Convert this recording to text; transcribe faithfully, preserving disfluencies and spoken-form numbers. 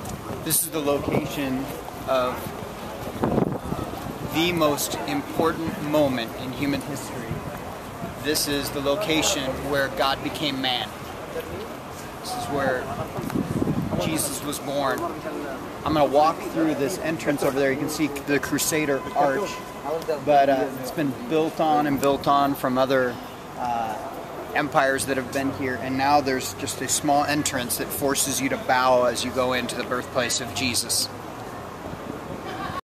This is the location of the most important moment in human history. This is the location where God became man. This is where Jesus was born. I'm going to walk through this entrance over there. You can see the Crusader Arch, but uh, it's been built on and built on from other uh, empires that have been here, and now there's just a small entrance that forces you to bow as you go into the birthplace of Jesus.